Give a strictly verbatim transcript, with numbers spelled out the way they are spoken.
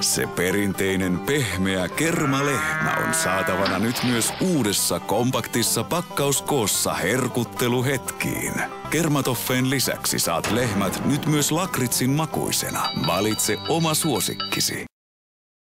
Se perinteinen pehmeä kermalehmä on saatavana nyt myös uudessa kompaktissa pakkauskoossa herkutteluhetkiin. Kermatoffeen lisäksi saat lehmät nyt myös lakritsin makuisena. Valitse oma suosikkisi.